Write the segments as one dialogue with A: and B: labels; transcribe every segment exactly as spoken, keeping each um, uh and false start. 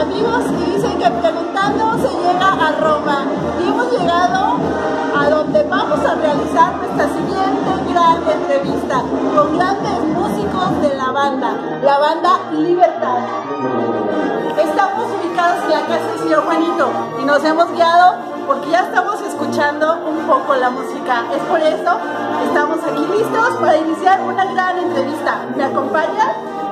A: amigos, y dicen que preguntando se llega a Roma. Y hemos llegado a donde vamos a realizar nuestra siguiente gran entrevista con grandes músicos de la banda, la banda Libertad. Estamos ubicados en la casa del señor Juanito y nos hemos guiado porque ya estamos escuchando un poco la música. Es por eso que estamos aquí listos para iniciar una gran entrevista. ¿Me acompañan?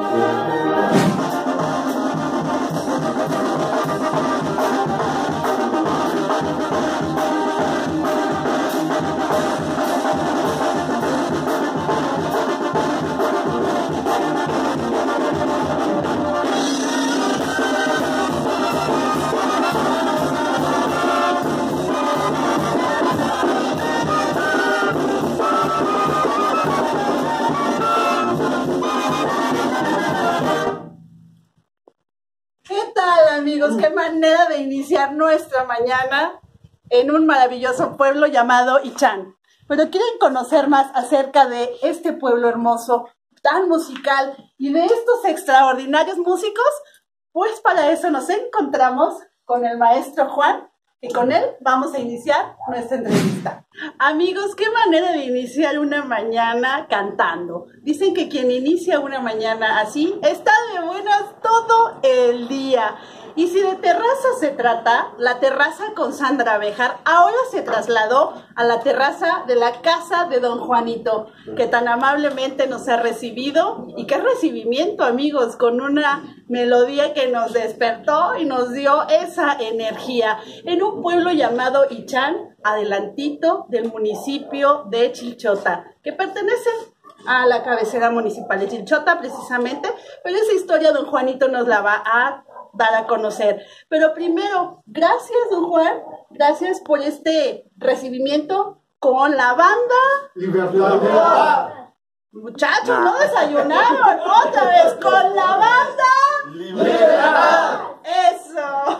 A: Amigos, qué manera de iniciar nuestra mañana en un maravilloso pueblo llamado Ichán. Pero quieren conocer más acerca de este pueblo hermoso, tan musical y de estos extraordinarios músicos, pues para eso nos encontramos con el maestro Juan y con él vamos a iniciar nuestra entrevista. Amigos, qué manera de iniciar una mañana cantando. Dicen que quien inicia una mañana así está de buenas todo el día. Y si de terraza se trata, la terraza con Sandra Béjar ahora se trasladó a la terraza de la casa de don Juanito, que tan amablemente nos ha recibido. Y qué recibimiento, amigos, con una melodía que nos despertó y nos dio esa energía en un pueblo llamado Ichán, adelantito del municipio de Chilchota, que pertenece a la cabecera municipal de Chilchota precisamente, pero esa historia don Juanito nos la va a dar a conocer. Pero primero, gracias don Juan, gracias por este recibimiento con la banda
B: Libertad.
A: Muchachos, no desayunaron, otra vez con la banda
B: Libertad.
A: Eso.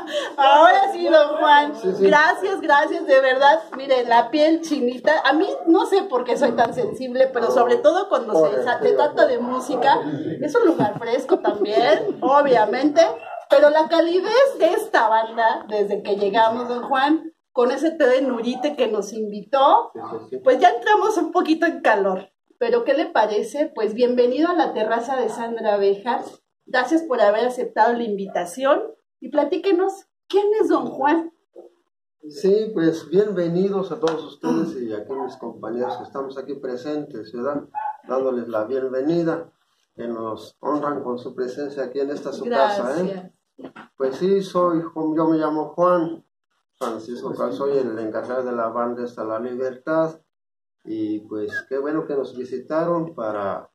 A: Ahora sí, don Juan.
B: Sí, sí.
A: Gracias, gracias, de verdad. Miren, la piel chinita. A mí no sé por qué soy tan sensible, pero sobre todo cuando se, se trata de música, es un lugar fresco también, obviamente. Pero la calidez de esta banda, desde que llegamos, don Juan, con ese té de Nurite que nos invitó, pues ya entramos un poquito en calor. Pero ¿qué le parece? Pues bienvenido a la terraza de Sandra Béjar. Gracias por haber aceptado la invitación y platíquenos, ¿quién es don Juan?
B: Sí, pues bienvenidos a todos ustedes y aquí mis compañeros que estamos aquí presentes, ¿verdad? Dándoles la bienvenida, que nos honran con su presencia aquí en esta su
A: Gracias.
B: casa, ¿eh? Pues sí, soy, yo me llamo Juan Francisco, soy el encargado de la banda esta La Libertad y pues qué bueno que nos visitaron para...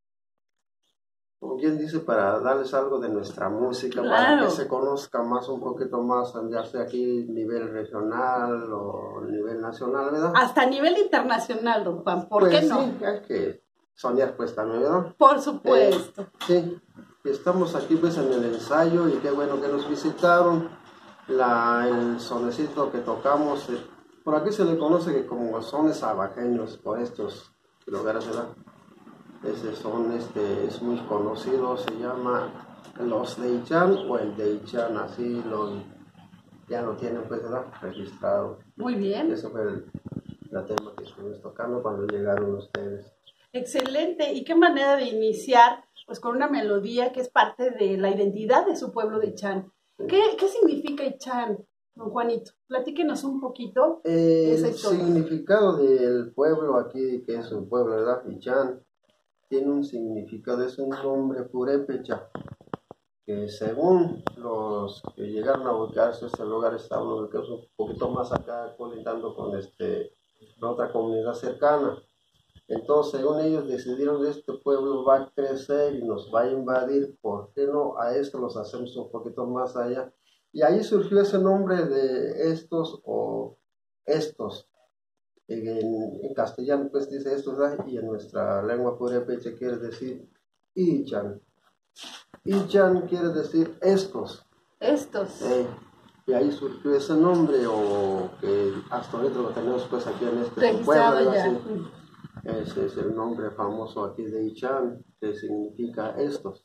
B: como quien dice, para darles algo de nuestra música,
A: claro,
B: para que se conozca más, un poquito más, ya sea aquí a nivel regional o a nivel nacional, ¿verdad?
A: Hasta a nivel internacional, don Juan, ¿por
B: pues
A: qué no?
B: Sí, hay que soñar pues también, ¿verdad?
A: Por supuesto.
B: Eh, sí, estamos aquí pues en el ensayo y qué bueno que nos visitaron. La, el sonecito que tocamos, eh, por aquí se le conoce que como sones abajeños por estos lugares, ¿verdad? Ese son este, es muy conocido, se llama Los de Ichán o el de Ichán, así lo, ya lo tienen pues, ¿verdad? Registrado.
A: Muy bien.
B: Ese fue el, el tema que estuvimos tocando cuando llegaron ustedes.
A: Excelente, y qué manera de iniciar pues con una melodía que es parte de la identidad de su pueblo de Ichán. Sí. ¿Qué, ¿Qué significa Ichán, don Juanito? Platíquenos un poquito
B: eh,
A: esa
B: el
A: historia.
B: significado del pueblo aquí, que es un pueblo, ¿verdad? Ichán, tiene un significado, es un nombre purépecha, que según los que llegaron a ubicarse, este lugar está ubicado un poquito más acá, colindando con este, otra comunidad cercana. Entonces, según ellos decidieron, este pueblo va a crecer y nos va a invadir, ¿por qué no a esto los hacemos un poquito más allá? Y ahí surgió ese nombre de estos o estos. En, en castellano pues dice esto, ¿verdad? Y en nuestra lengua purépecha quiere decir Ichan. Ichan quiere decir estos.
A: Estos.
B: Eh, y ahí surgió ese nombre, o que hasta ahorita lo tenemos pues aquí en este pueblo, ¿verdad? Sí. Ese es el nombre famoso aquí de Ichán, que significa estos.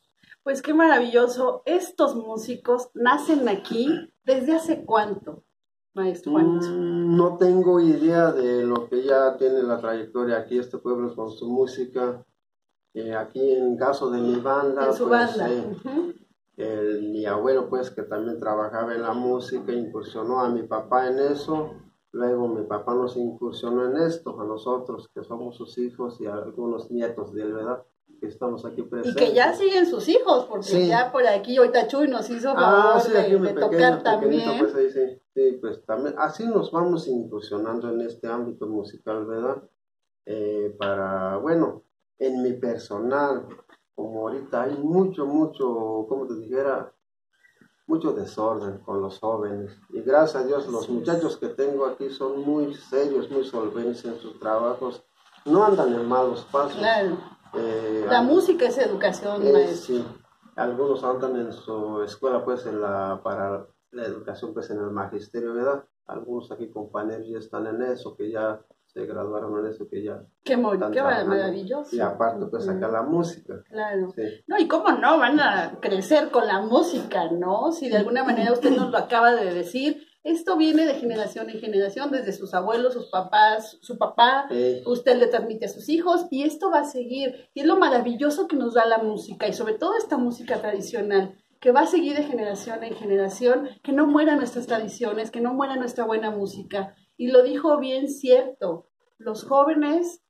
A: Pues qué maravilloso. Estos músicos nacen aquí. ¿Desde hace cuánto, maestro Juanito?
B: Mm, no tengo idea de lo que ya tiene la trayectoria aquí este pueblo con su música. Eh, aquí en caso de mi banda,
A: En su
B: pues,
A: banda.
B: eh,
A: Uh-huh.
B: el, mi abuelo, pues, que también trabajaba en la música, incursionó a mi papá en eso. Luego mi papá nos incursionó en esto, a nosotros, que somos sus hijos y a algunos nietos de él, ¿verdad? Que estamos aquí presentes.
A: Y que ya siguen sus hijos, porque
B: Sí.
A: ya por aquí ahorita Chuy nos hizo favor
B: Ah, sí, aquí
A: de,
B: mi
A: de
B: pequeño,
A: tocar
B: pequeñito,
A: también.
B: pues ahí sí, sí, pues también, así nos vamos incursionando en este ámbito musical, ¿verdad? Eh, para, bueno, en mi personal, como ahorita hay mucho, mucho, como te dijera, mucho desorden con los jóvenes. Y gracias a Dios, los muchachos que tengo aquí son muy serios, muy solventes en sus trabajos, no andan en malos pasos.
A: Claro.
B: Eh,
A: La
B: al-
A: música es educación,
B: eh,
A: maestro.
B: sí, algunos andan en su escuela, pues, en la, para la educación, pues, en el magisterio, ¿verdad? Algunos aquí compañeros ya están en eso, que ya se graduaron en eso, que ya
A: Qué, mo-
B: están
A: qué
B: trabajando.
A: maravilloso.
B: Y aparte, pues, acá la música.
A: Claro.
B: Sí.
A: No, y cómo no, van a crecer con la música, ¿no? Si de alguna manera usted nos lo acaba de decir, esto viene de generación en generación, desde sus abuelos, sus papás, su papá,
B: Sí.
A: usted le transmite a sus hijos y esto va a seguir. Y es lo maravilloso que nos da la música y sobre todo esta música tradicional, que va a seguir de generación en generación, que no mueran nuestras tradiciones, que no muera nuestra buena música. Y lo dijo bien cierto, los jóvenes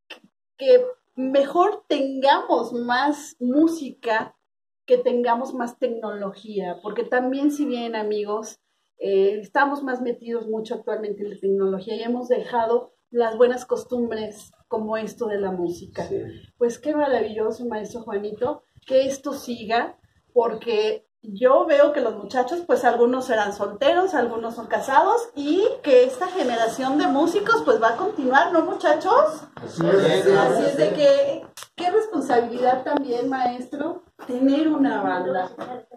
A: que mejor tengamos más música, que tengamos más tecnología, porque también si bien amigos, eh, estamos más metidos mucho actualmente en la tecnología y hemos dejado las buenas costumbres como esto de la música.
B: Sí.
A: Pues qué maravilloso, maestro Juanito, que esto siga, porque yo veo que los muchachos, pues algunos serán solteros, algunos son casados y que esta generación de músicos pues va a continuar, ¿no, muchachos?
B: Así es.
A: Así es de que, qué responsabilidad también, maestro, tener una banda.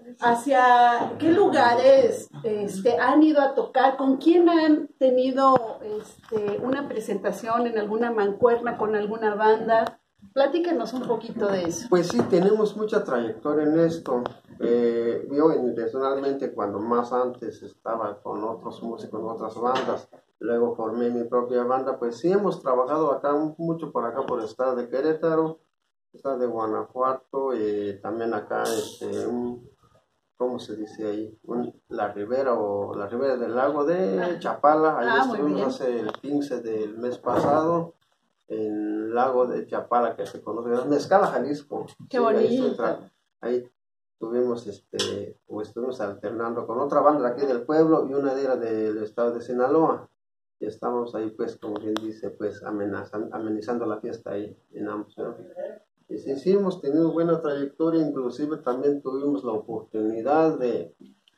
A: ¿Hacia qué lugares este, han ido a tocar? ¿Con quién han tenido este, una presentación en alguna mancuerna con alguna banda? Platícanos un poquito de eso.
B: Pues sí, tenemos mucha trayectoria en esto. Eh, yo personalmente, cuando más antes estaba con otros músicos, en otras bandas, luego formé mi propia banda, pues sí hemos trabajado acá, mucho por acá, por el estado de Querétaro, estado de Guanajuato, y también acá, este, un, ¿cómo se dice ahí? Un- la ribera o la ribera del lago de Chapala, ahí
A: Ah, muy
B: estuvimos
A: bien.
B: hace el quince del mes pasado, en el lago de Chapala, que se conoce, Mezcala, Jalisco.
A: Qué
B: Sí, ahí,
A: bonito.
B: estoy tra- ahí tuvimos, este, o estuvimos alternando con otra banda de aquí del pueblo y una de ellas del estado de Sinaloa. Y estamos ahí, pues, como quien dice, pues, amenazan- amenizando la fiesta ahí en ambos, ¿no? Y sí, sí, hemos tenido buena trayectoria, inclusive también tuvimos la oportunidad de,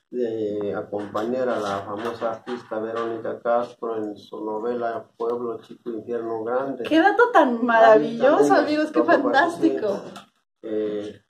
B: de acompañar a la famosa artista Verónica Castro en su novela Pueblo Chico, Infierno Grande.
A: Qué dato tan maravilloso,
B: Ahí también
A: amigos,
B: nos
A: qué
B: tocó
A: fantástico.
B: participar. Eh,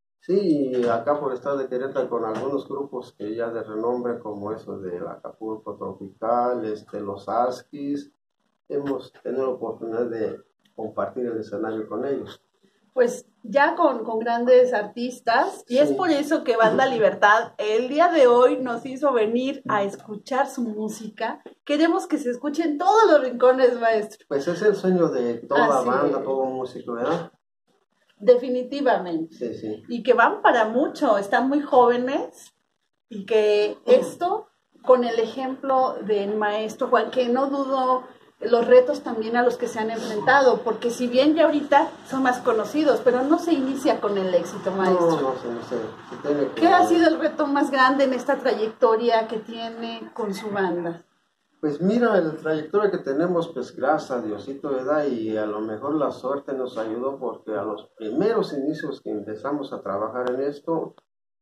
B: sí, acá por el estado de Querétaro con algunos grupos que ya de renombre como esos del Acapulco Tropical, este, los Askis, hemos tenido la oportunidad de compartir el escenario con ellos.
A: Pues ya con, con grandes artistas, y es
B: Sí.
A: por eso que Banda Libertad el día de hoy nos hizo venir a escuchar su música. Queremos que se escuche en todos los rincones, maestro.
B: Pues es el sueño de toda
A: Así
B: banda,
A: es.
B: todo músico, ¿verdad?
A: Definitivamente.
B: Sí, sí.
A: Y que van para mucho, están muy jóvenes, y que esto, con el ejemplo del maestro Juan, que no dudo los retos también a los que se han enfrentado, porque si bien ya ahorita son más conocidos, pero no se inicia con el éxito, maestro.
B: No, no sé, no sé. Se tiene que-
A: ¿Qué ha sido el reto más grande en esta trayectoria que tiene con su banda?
B: Pues mira, la trayectoria que tenemos, pues gracias a Diosito, ¿verdad? Y a lo mejor la suerte nos ayudó porque a los primeros inicios que empezamos a trabajar en esto,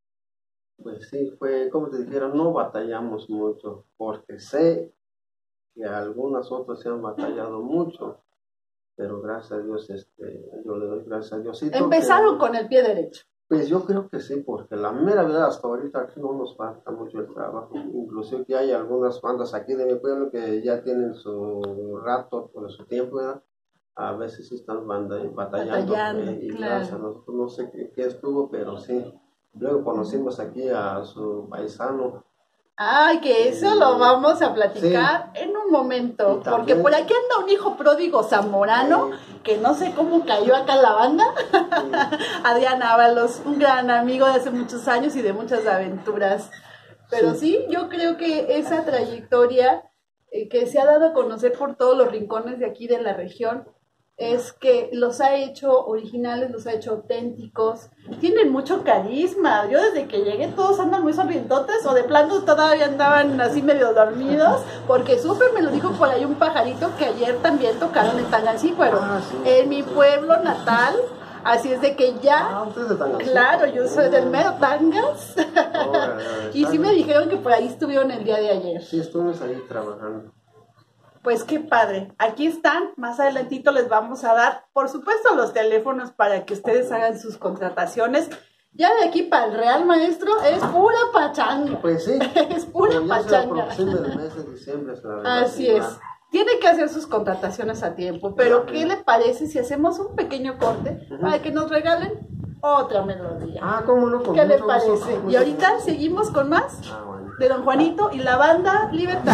B: pues sí, fue, como te dijera, no batallamos mucho, porque sé que algunas otras se han batallado mucho, pero gracias a Dios, este, yo le doy gracias a Diosito.
A: Empezaron
B: que-
A: con el pie derecho.
B: Pues yo creo que sí, porque la mera verdad hasta ahorita aquí no nos falta mucho el trabajo. Inclusive que hay algunas bandas aquí de mi pueblo que ya tienen su rato, por su tiempo, ¿verdad? A veces sí están banda, batallando.
A: Batallando,
B: eh, y
A: claro.
B: gracias a nosotros, no sé qué, qué estuvo, pero sí. Luego conocimos aquí a su paisano.
A: Ay, que eso lo vamos a platicar sí. en un momento,
B: también,
A: porque por aquí anda un hijo pródigo zamorano, sí. que no sé cómo cayó acá en la banda, sí. Adrián Ábalos, un gran amigo de hace muchos años y de muchas aventuras, pero sí, sí yo creo que esa trayectoria eh, que se ha dado a conocer por todos los rincones de aquí de la región, es que los ha hecho originales, los ha hecho auténticos, tienen mucho carisma. Yo desde que llegué todos andan muy sonrientotes o de plano todavía andaban así medio dormidos, porque súper me lo dijo por ahí un pajarito que ayer también tocaron en Tangancícuaro, ah, sí, en mi pueblo natal. Así es de que ya,
B: ah, ¿usted es de Tangancícuaro?
A: Claro, yo soy del mero Tangas. Oh, y sí me dijeron que por ahí estuvieron el día de ayer.
B: Sí, estuvimos ahí trabajando.
A: Pues qué padre, aquí están, más adelantito les vamos a dar, por supuesto, los teléfonos para que ustedes hagan sus contrataciones. Ya de aquí para el Real Maestro es pura pachanga.
B: Pues sí,
A: es pura pachanga.
B: Del mes de diciembre,
A: así es, tiene que hacer sus contrataciones a tiempo, pero ¿qué le parece si hacemos un pequeño corte uh-huh. para que nos regalen otra melodía?
B: Ah, ¿cómo no?
A: ¿Qué le parece? Gusto, y ahorita gusto. Seguimos con más ah, bueno. de Don Juanito y la banda Libertad.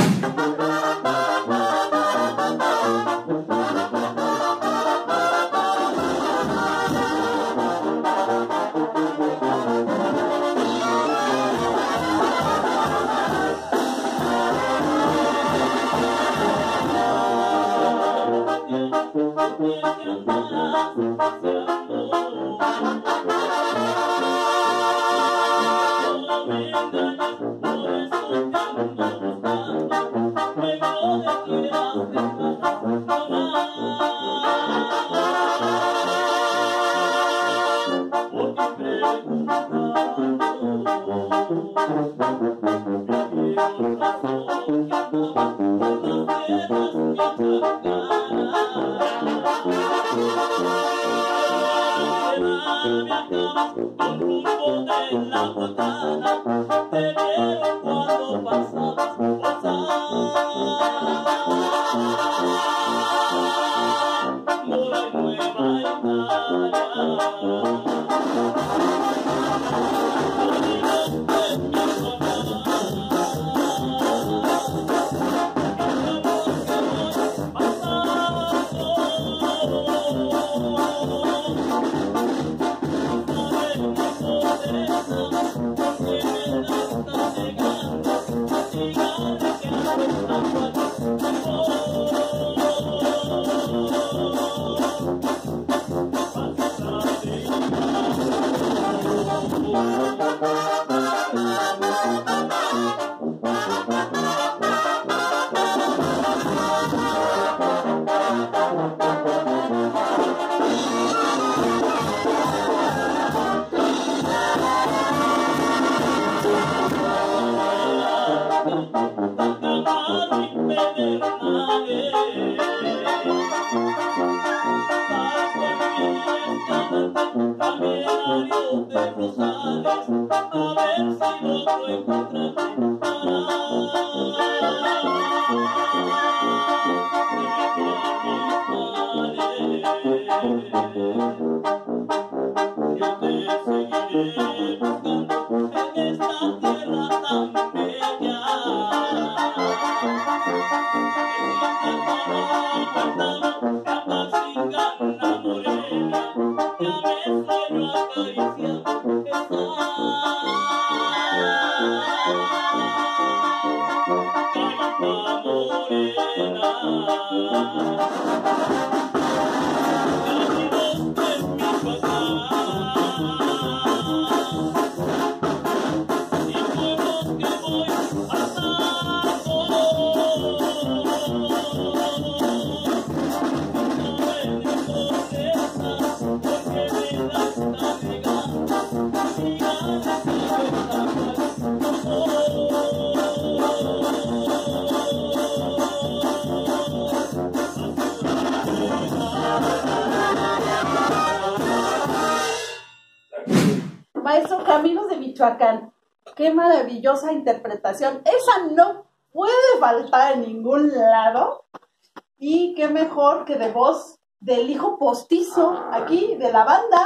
A: Maestro Caminos de Michoacán, qué maravillosa interpretación. Esa no puede faltar en ningún lado. Y qué mejor que de voz del hijo postizo aquí de la banda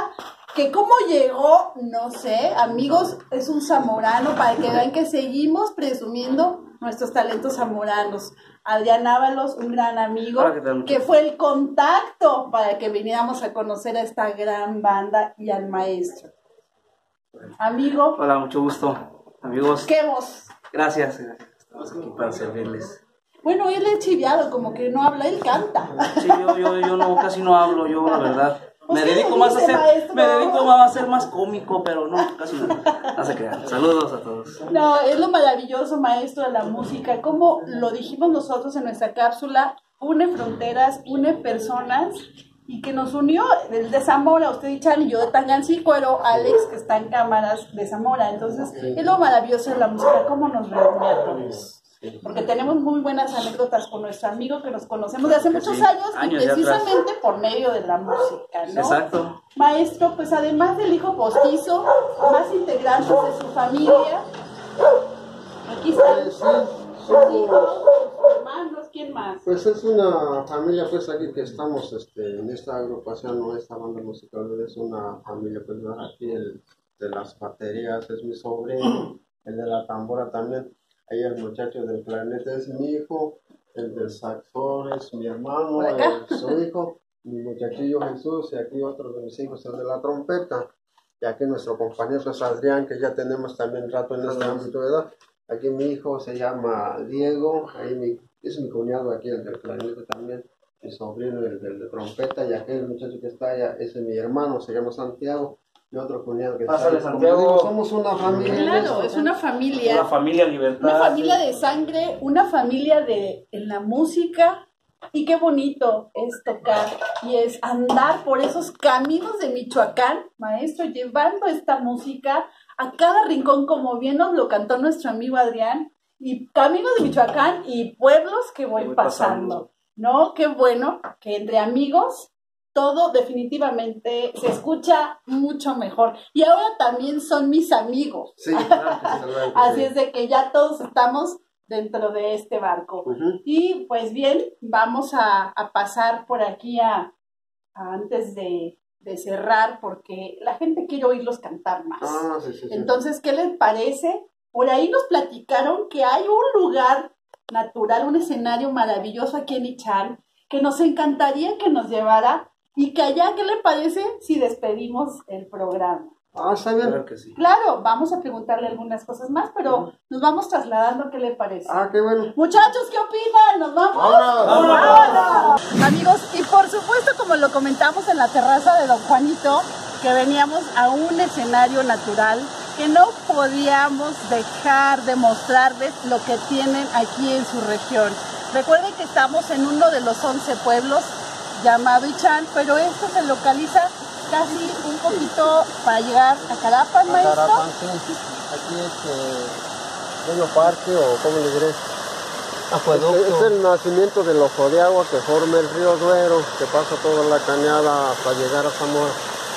A: que cómo llegó, no sé, amigos, es un zamorano, para que vean que seguimos presumiendo nuestros talentos zamoranos. Adrián Ábalos, un gran amigo,
C: Hola,
A: que fue el contacto para que viniéramos a conocer a esta gran banda y al maestro. Amigo.
C: Hola, mucho gusto, amigos.
A: ¿Qué voz?
C: Gracias, gracias. Estamos aquí para servirles.
A: Bueno, él es chiviado, como que no habla, él canta.
C: Sí, yo, yo, yo no, casi no hablo, yo la verdad. Me
A: ¿Usted
C: dedico
A: le
C: más a
A: dice,
C: ser,
A: maestro?
C: me dedico más a ser más cómico, pero no, casi no. No se crean. Saludos a todos.
A: No, es lo maravilloso, maestro, de la música. Como lo dijimos nosotros en nuestra cápsula, une fronteras, une personas, y que nos unió el de Zamora, usted y Chan, y yo de Tangancícuaro, Alex, que está en cámaras de Zamora. Entonces, es lo maravilloso de la música, cómo nos reúne a todos. Porque tenemos muy buenas anécdotas con nuestro amigo que nos conocemos de hace muchos
C: sí,
A: años,
C: años
A: y
C: de
A: precisamente por medio de la música, ¿no?
C: Exacto.
A: Maestro, pues además del hijo postizo, más integrantes de su familia, aquí están
B: Pues sí,
A: sus
B: somos,
A: hijos, sus hermanos, ¿quién más?
B: pues es una familia pues aquí que estamos este, en esta agrupación, ¿no? Esta banda musical es una familia, pues ¿no? Aquí el de las baterías es mi sobrino, el de la tambora también. Ahí el muchacho del clarinete es mi hijo, el del saxofón es mi hermano, el, su hijo, mi muchachillo Jesús, y aquí otro de mis hijos, el de la trompeta. Y aquí nuestro compañero es Adrián, que ya tenemos también rato en este ámbito de edad. Aquí mi hijo se llama Diego, ahí mi, es mi cuñado aquí, el del clarinete también, mi sobrino, el del de trompeta, y aquí el muchacho que está allá, ese es mi hermano, se llama Santiago. Y otro cuñado que
C: Pásale,
B: está,
C: Santiago.
B: como digo, somos una familia.
A: Claro, es una familia.
C: Una familia libertad.
A: Una familia de sangre, una familia de en la música, y qué bonito es tocar y es andar por esos caminos de Michoacán, maestro, llevando esta música a cada rincón, como bien nos lo cantó nuestro amigo Adrián, y caminos de Michoacán y pueblos que voy,
C: voy
A: pasando.
C: pasando.
A: ¿No? Qué bueno que entre amigos todo definitivamente se escucha mucho mejor. Y ahora también son mis amigos.
B: Sí, claro que sí, claro que
A: Así
B: sí.
A: es de que ya todos estamos dentro de este barco.
B: Ujú.
A: Y pues bien, vamos a, a pasar por aquí a, a antes de, de cerrar, porque la gente quiere oírlos cantar más.
B: Ah, sí, sí, sí.
A: Entonces, ¿qué les parece? Por ahí nos platicaron que hay un lugar natural, un escenario maravilloso aquí en Ichán, que nos encantaría que nos llevara, y que allá, ¿qué le parece si despedimos el programa?
B: Ah, está bien.
C: Claro que sí.
A: Claro, vamos a preguntarle algunas cosas más, pero nos vamos trasladando, ¿qué le parece?
B: Ah, qué bueno.
A: Muchachos, ¿qué opinan? ¿Nos vamos?
B: ¡Vámonos!
A: ¡Vámonos! Amigos, y por supuesto, como lo comentamos en la terraza de Don Juanito, que veníamos a un escenario natural, que no podíamos dejar de mostrarles lo que tienen aquí en su región. Recuerden que estamos en uno de los once pueblos llamado Ichán, pero esto se localiza casi un poquito para llegar a Carapan, maestro.
B: Carapan, sí. Aquí es Bello Parque, o ¿cómo le diré?
C: Acueducto.
B: Es, es el nacimiento del ojo de agua que forma el río Duero, que pasa toda la cañada hasta llegar a Zamora.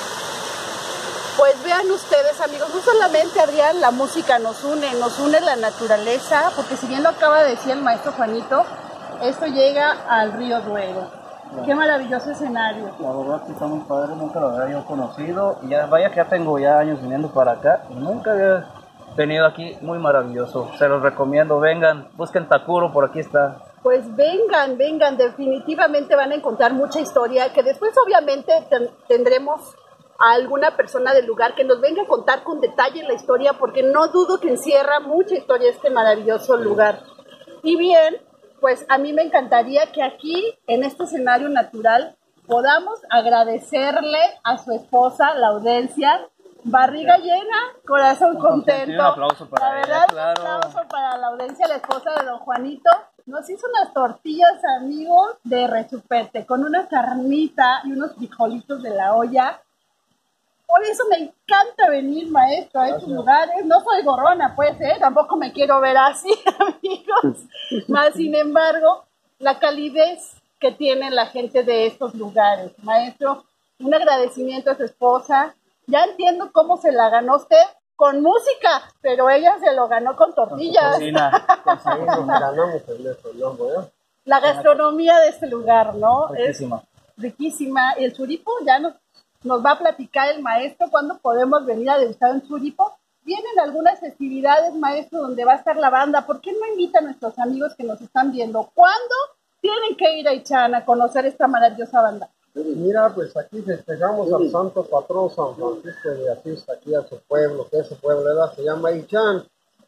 A: Pues vean ustedes, amigos, no solamente, Adrián, la música nos une, nos une la naturaleza, porque si bien lo acaba de decir el maestro Juanito, esto llega al río Duero. Qué maravilloso escenario.
D: La verdad que está muy padre, nunca lo había yo conocido, y ya vaya que ya tengo ya años viniendo para acá, y nunca había venido aquí, muy maravilloso, se los recomiendo, vengan, busquen Takuro, por aquí está.
A: Pues vengan, vengan, definitivamente van a encontrar mucha historia, que después obviamente ten- tendremos a alguna persona del lugar que nos venga a contar con detalle la historia, porque no dudo que encierra mucha historia este maravilloso lugar. Y bien, pues a mí me encantaría que aquí, en este escenario natural, podamos agradecerle a su esposa, la Audencia, barriga llena, corazón contento.
D: Un aplauso para
A: la
D: ella,
A: verdad,
D: claro.
A: un aplauso para la Audencia, la esposa de don Juanito. Nos hizo unas tortillas, amigos, de rechupete, con una carnita y unos frijolitos de la olla. Por eso me encanta venir, maestro, a estos lugares. No soy gorrona, pues, ¿eh? Tampoco me quiero ver así, amigos. Más sin embargo, la calidez que tiene la gente de estos lugares. Maestro, un agradecimiento a su esposa. Ya entiendo cómo se la ganó usted con música, pero ella se lo ganó con tortillas.
D: Cocina,
B: Nos ganamos el eso, ¿no? Bueno.
A: La gastronomía de este lugar, ¿no?
D: riquísima.
A: Es riquísima. Y el churipo ya nos nos va a platicar el maestro cuándo podemos venir a degustar en Churipo. Vienen algunas festividades, maestro, donde va a estar la banda. ¿Por qué no invita a nuestros amigos que nos están viendo? ¿Cuándo tienen que ir a Ichán a conocer esta maravillosa banda?
B: Mira, pues aquí festejamos al santo patrón San Francisco de Asís, aquí a su pueblo, que ese pueblo ¿verdad? Se llama Ichán.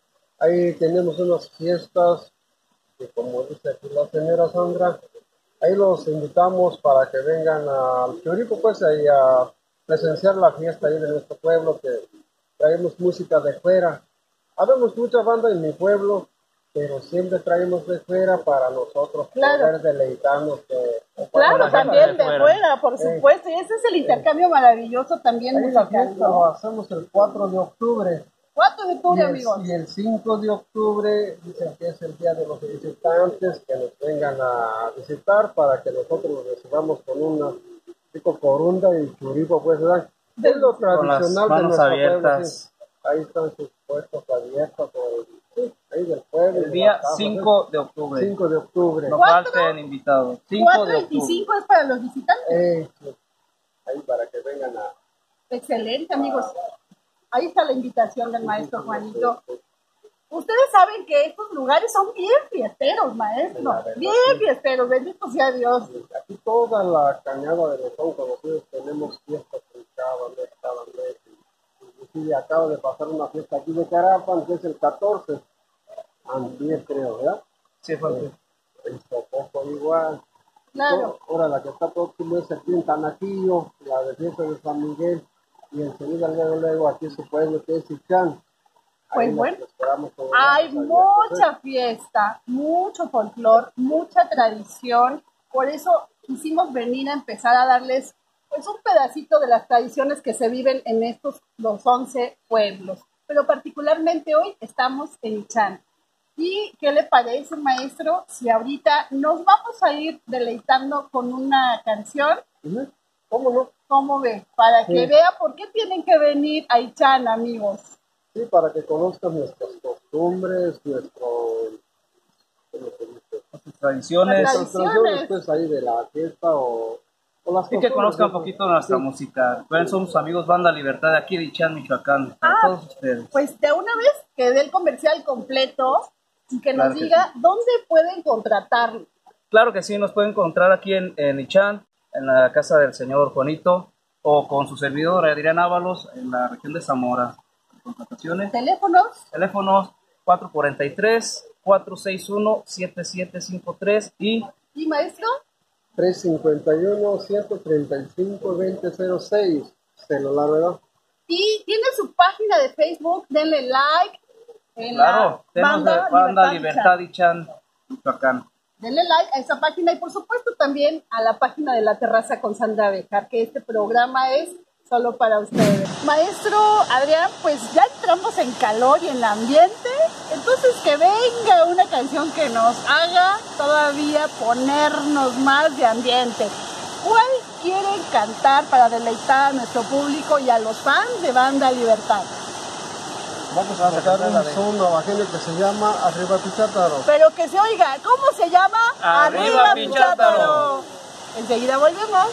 B: Ahí tenemos unas fiestas, que como dice aquí la señora Sandra, ahí los invitamos para que vengan al Churipo, pues ahí a presenciar la fiesta ahí de nuestro pueblo, que traemos música de fuera. Habemos mucha banda en mi pueblo, pero siempre traemos de fuera para nosotros
A: claro.
B: poder deleitarnos. Que,
A: claro, también de fuera, fuera por supuesto, y ese es el intercambio eh, maravilloso también.
B: Ahí la fiesta lo hacemos el cuatro de octubre.
A: cuatro de octubre,
B: y el,
A: amigos.
B: Y el cinco de octubre dicen que es el día de los visitantes, que nos vengan a visitar para que nosotros los recibamos con una rico corunda y churipo, pues, ¿verdad? Es lo tradicional de nuestro pueblo. Sí. Ahí están sus puestos abiertos. Por, sí, ahí del pueblo.
D: El día cinco de octubre.
B: cinco de octubre.
D: No falten invitados.
A: cinco de veinticinco es para los visitantes.
B: Eh, sí. Ahí para que vengan a...
A: Excelente, amigos. Ahí está la invitación del maestro Juanito. Ustedes saben que estos lugares son bien fiesteros, maestro. Bien fiesteros, bendito sea Dios.
B: Aquí toda la cañada de los son conocidos tenemos fiestas en cada mes, cada mes. Inclusive acaba de pasar una fiesta aquí de Carapan, que es el catorce. Antier, creo, ¿verdad?
D: Sí, fue
B: eh, en Sopoco igual.
A: Claro.
B: Ahora la que está próximo es aquí en Tanaquillo, la de fiesta de San Miguel. Y enseguida luego, luego aquí su pueblo que es Ichán.
A: Pues bueno, hay mucha fiesta, mucho folclor, mucha tradición. Por eso quisimos venir a empezar a darles pues un pedacito de las tradiciones que se viven en estos los once pueblos. Pero particularmente hoy estamos en Ichán. ¿Y qué le parece, maestro, si ahorita nos vamos a ir deleitando con una canción?
B: ¿Cómo no?
A: ¿Cómo ve? Para
B: sí.
A: que vea por qué tienen que venir a Ichán, amigos.
B: Sí, para que conozcan nuestras costumbres, nuestro,
D: nuestras tradiciones.
A: Las tradiciones.
B: Pues ahí de la fiesta o, o las
D: y que conozcan un poquito nuestra sí. música. Bueno, somos amigos Banda Libertad de aquí de Ichán, Michoacán. Para
A: ah,
D: todos ustedes.
A: Pues de una vez que dé el comercial completo y que claro nos que diga sí. dónde pueden contratarlo.
D: Claro que sí, nos pueden encontrar aquí en, en Ichán, en la casa del señor Juanito, o con su servidor Adrián Ábalos, en la región de Zamora. Contrataciones.
A: ¿Teléfonos?
D: Teléfonos cuatro cuatro tres, cuatro seis uno, siete siete cinco tres y...
A: ¿Y maestro?
B: tres cinco uno, ciento treinta y cinco, veinte cero seis. Celular, ¿verdad?
A: Y tiene su página de Facebook, denle like. En
D: claro,
A: la
D: tenemos
A: Banda,
D: Banda Libertad Ichán, Michoacán.
A: Denle like a esa página y por supuesto también a la página de La Terraza con Sandra Bejar, que este programa es solo para ustedes. Maestro Adrián, pues ya entramos en calor y en el ambiente, entonces que venga una canción que nos haga todavía ponernos más de ambiente. ¿Cuál quieren cantar para deleitar a nuestro público y a los fans de Banda Libertad?
B: Vamos a sacar un son navajeño que se llama Arriba Pichátaro.
A: Pero que se oiga, ¿cómo se llama?
D: Arriba, Arriba Pichátaro.
A: Enseguida volvemos.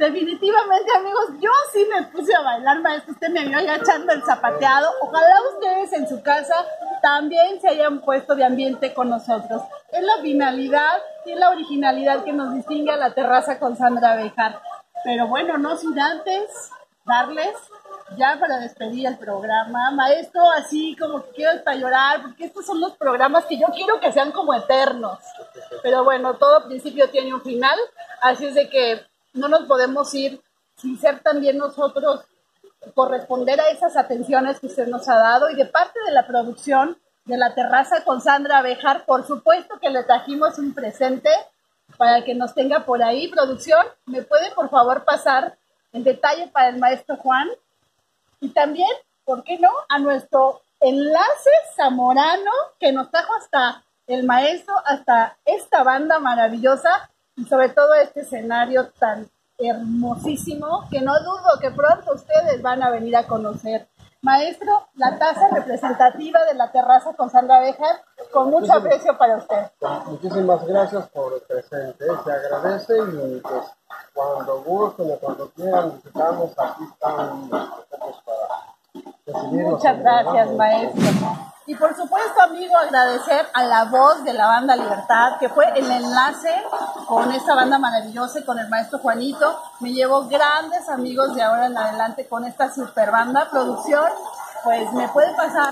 A: definitivamente, amigos, yo sí me puse a bailar, maestro. Usted me vio agachando el zapateado. Ojalá ustedes en su casa también se hayan puesto de ambiente con nosotros. Es la finalidad y es la originalidad que nos distingue a la terraza con Sandra Béjar. Pero bueno, no sin antes darles, ya para despedir el programa, maestro, así como que quiero para llorar, porque estos son los programas que yo quiero que sean como eternos. Pero bueno, todo principio tiene un final, así es de que no nos podemos ir sin ser también nosotros corresponder a esas atenciones que usted nos ha dado. Y de parte de la producción de la terraza con Sandra Béjar, por supuesto que le trajimos un presente para que nos tenga por ahí. Producción, ¿me puede por favor pasar el detalle para el maestro Juan? Y también, ¿por qué no?, a nuestro enlace zamorano que nos trajo hasta el maestro, hasta esta banda maravillosa y sobre todo este escenario tan hermosísimo que no dudo que pronto ustedes van a venir a conocer. Maestro, la taza representativa de la terraza con Sandra Béjar, con mucho aprecio para usted.
B: Muchísimas gracias por el presente, se agradece y pues cuando gusten o cuando quieran visitamos, aquí están nosotros para recibirlos.
A: Muchas gracias, maestro. Y por supuesto, amigo, agradecer a la voz de la banda Libertad, que fue el enlace con esta banda maravillosa y con el maestro Juanito. Me llevo grandes amigos de ahora en adelante con esta super banda. Producción, pues me puede pasar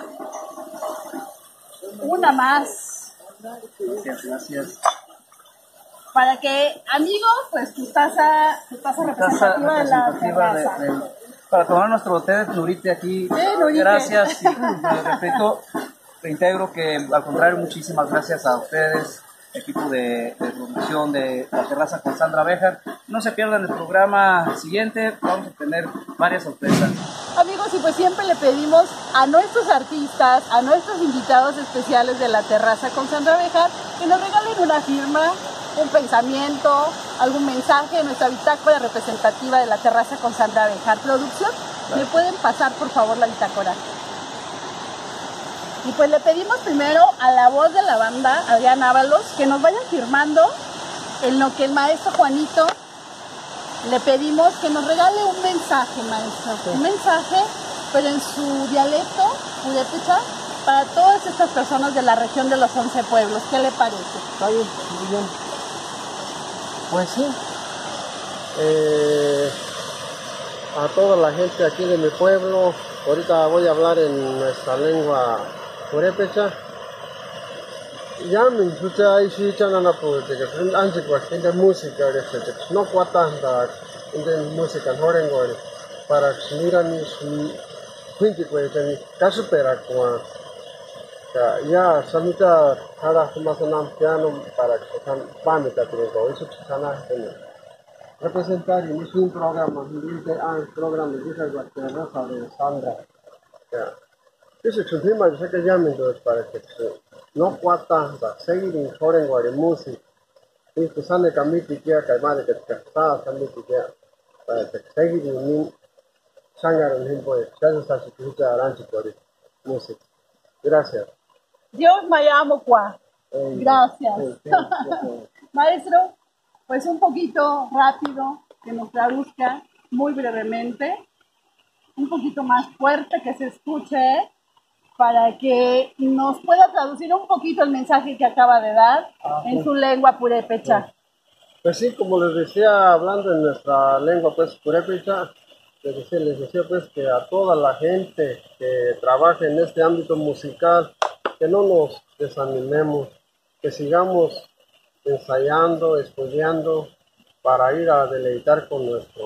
A: una más.
D: Gracias, gracias.
A: Para que, amigo, pues tu taza, tu taza representativa, de la terraza.
D: De, de, para tomar nuestro té de Nurite aquí.
A: Sí, Nurite.
D: Gracias. Y con respeto, reintegro que al contrario, muchísimas gracias a ustedes, equipo de, de producción de la terraza con Sandra Béjar. No se pierdan el programa siguiente, vamos a tener varias sorpresas.
A: Amigos, y pues siempre le pedimos a nuestros artistas, a nuestros invitados especiales de la terraza con Sandra Béjar, que nos regalen una firma, un pensamiento, algún mensaje de nuestra bitácora representativa de la terraza con Sandra Béjar. Producción, ¿me pueden pasar por favor la bitácora? Y pues le pedimos primero a la voz de la banda, Adrián Ábalos, que nos vayan firmando en lo que el maestro Juanito le pedimos que nos regale un mensaje, maestro. Sí. Un mensaje, pero en su dialecto, purépecha, para todas estas personas de la región de los once pueblos. ¿Qué le parece?
B: Está bien, muy bien. Pues sí, eh, a toda la gente aquí de mi pueblo, ahorita voy a hablar en nuestra lengua purépecha. Ya me escuché ahí sí chanana política, antes que de música, no cuatanda de música, no rengo para mirar mis quinti cuentas, caso pera con ya samita hada sumasanam piano para que sean pamita trigo eso sana representar en un programa un programa de la terraza de Sandra ya eso es un tema que ya me doy para que no cuata seguir en foreign guard music y que sane camiti que calmar que está camiti que para que seguir en sangar en tiempo de ya se hace que escucha aranchi por música. Gracias.
A: Dios me llamo Cuá. Gracias. Maestro, pues un poquito rápido, que nos traduzca muy brevemente, un poquito más fuerte que se escuche, para que nos pueda traducir un poquito el mensaje que acaba de dar ah, en sí. su lengua purépecha.
B: Pues sí, como les decía, hablando en nuestra lengua pues purépecha, les decía, les decía pues que a toda la gente que trabaja en este ámbito musical, que no nos desanimemos, que sigamos ensayando, estudiando, para ir a deleitar con nuestra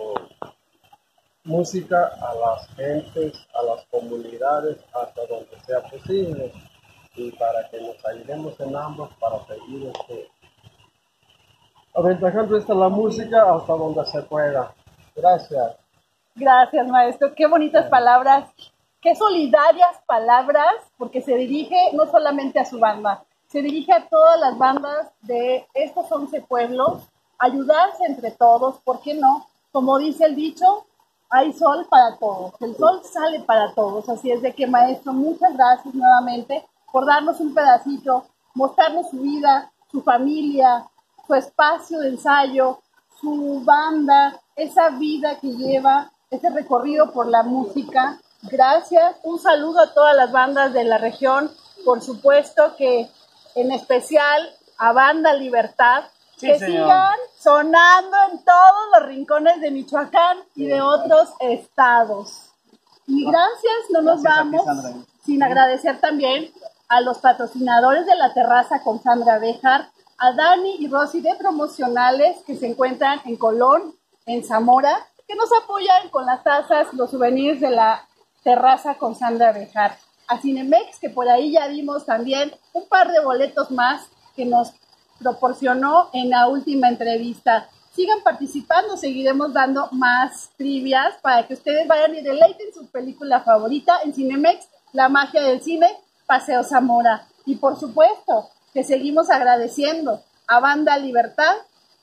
B: música a las gentes, a las comunidades, hasta donde sea posible, y para que nos ayudemos en ambos para seguir este, aventajando esta la música hasta donde se pueda. Gracias.
A: Gracias, maestro. Qué bonitas palabras. Qué solidarias palabras, porque se dirige no solamente a su banda, se dirige a todas las bandas de estos once pueblos, ayudarse entre todos, ¿por qué no? Como dice el dicho, hay sol para todos, el sol sale para todos, así es de que, maestro, muchas gracias nuevamente por darnos un pedacito, mostrarnos su vida, su familia, su espacio de ensayo, su banda, esa vida que lleva, ese recorrido por la música. Gracias, un saludo a todas las bandas de la región, por supuesto que en especial a Banda Libertad,
D: Sí,
A: que
D: señor.
A: sigan sonando en todos los rincones de Michoacán y de otros estados. Y gracias, no nos
D: Gracias a ti,
A: vamos
D: Sandra.
A: sin agradecer también a los patrocinadores de La Terraza con Sandra Béjar, a Dani y Rosy de Promocionales, que se encuentran en Colón, en Zamora, que nos apoyan con las tazas, los souvenirs de La Terraza con Sandra Béjar. A Cinemex, que por ahí ya dimos también un par de boletos más que nos proporcionó en la última entrevista. Sigan participando, seguiremos dando más trivias para que ustedes vayan y deleiten su película favorita en Cinemex, La Magia del Cine, Paseo Zamora. Y por supuesto que seguimos agradeciendo a Banda Libertad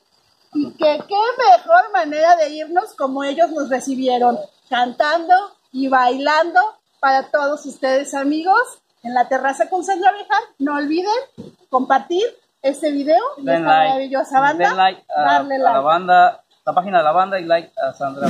A: y que qué mejor manera de irnos como ellos nos recibieron, cantando y bailando para todos ustedes, amigos, en La Terraza con Sandra Béjar. No olviden compartir este video de
D: Den
A: esta
D: like,
A: maravillosa banda,
D: den like a,
A: darle
D: a
A: like.
D: la banda, la página de la banda y like a Sandra.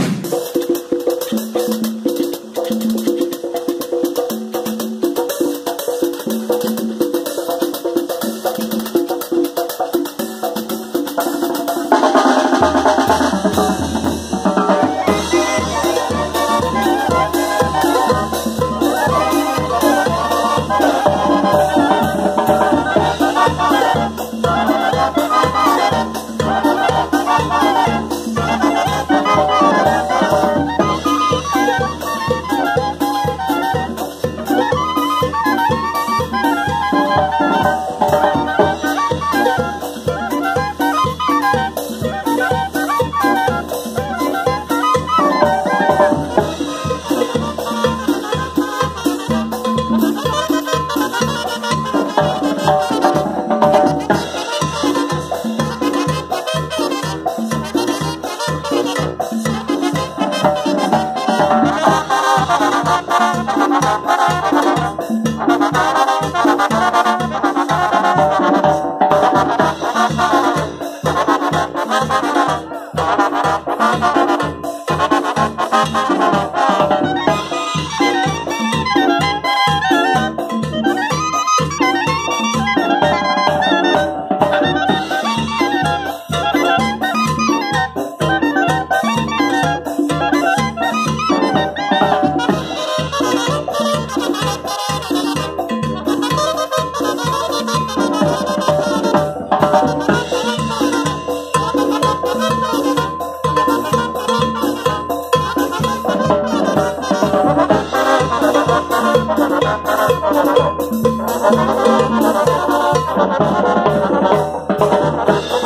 E: Thank you.